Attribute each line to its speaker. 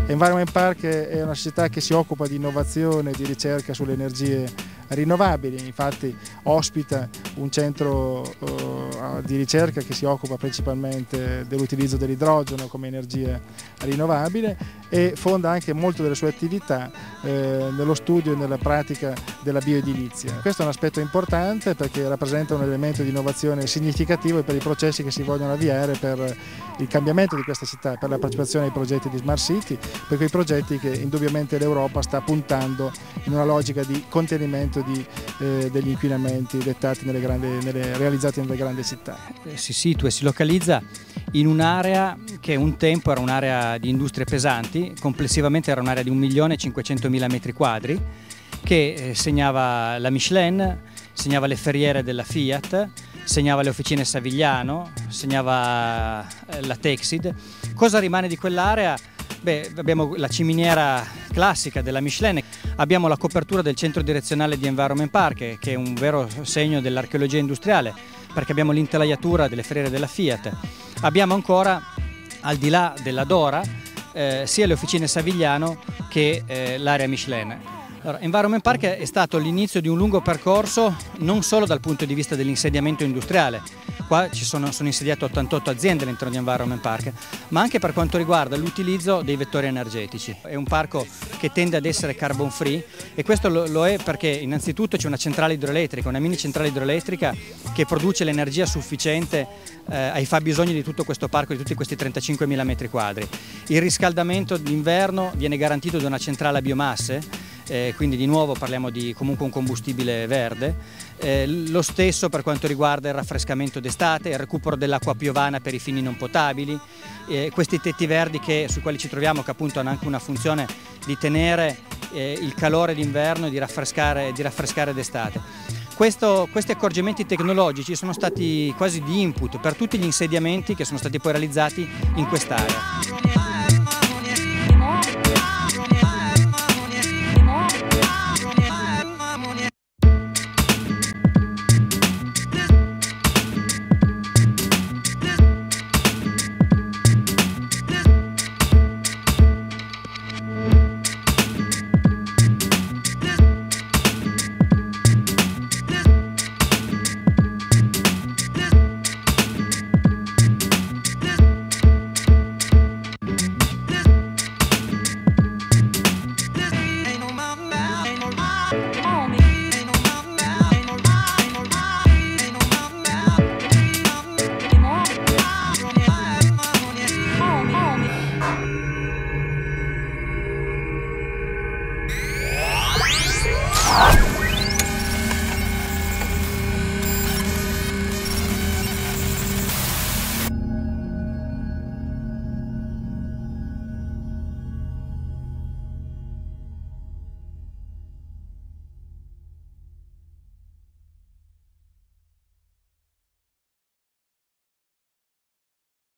Speaker 1: Environment Park è una società che si occupa di innovazione e di ricerca sulle energie rinnovabili, infatti ospita un centro di ricerca che si occupa principalmente dell'utilizzo dell'idrogeno come energia rinnovabile e fonda anche molto delle sue attività nello studio e nella pratica della bioedilizia. Questo è un aspetto importante perché rappresenta un elemento di innovazione significativo per i processi che si vogliono avviare per il cambiamento di questa città, per la partecipazione ai progetti di Smart City, per quei progetti che indubbiamente l'Europa sta puntando in una logica di contenimento degli inquinamenti dettati realizzati nelle grandi città.
Speaker 2: Si situa e si localizza in un'area che un tempo era un'area di industrie pesanti, complessivamente era un'area di 1.500.000 metri quadri, che segnava la Michelin, segnava le ferriere della Fiat, segnava le officine Savigliano, segnava la Texid. Cosa rimane di quell'area? Beh, abbiamo la ciminiera classica della Michelin, abbiamo la copertura del centro direzionale di Environment Park, che è un vero segno dell'archeologia industriale, perché abbiamo l'intelaiatura delle ferriere della Fiat. Abbiamo ancora, al di là della Dora, sia le officine Savigliano che l'area Michelin. Allora, Environment Park è stato l'inizio di un lungo percorso non solo dal punto di vista dell'insediamento industriale, qua sono insediate 88 aziende all'interno di Environment Park, ma anche per quanto riguarda l'utilizzo dei vettori energetici. È un parco che tende ad essere carbon free e questo lo è perché innanzitutto c'è una centrale idroelettrica, una mini centrale idroelettrica che produce l'energia sufficiente ai fabbisogni di tutto questo parco, di tutti questi 35.000 metri quadri. Il riscaldamento d'inverno viene garantito da una centrale a biomasse, quindi di nuovo parliamo di comunque un combustibile verde, lo stesso per quanto riguarda il raffrescamento d'estate, il recupero dell'acqua piovana per i fini non potabili, questi tetti verdi sui quali ci troviamo che appunto hanno anche una funzione di tenere il calore d'inverno e di raffrescare d'estate. Questi accorgimenti tecnologici sono stati quasi di input per tutti gli insediamenti che sono stati poi realizzati in quest'area.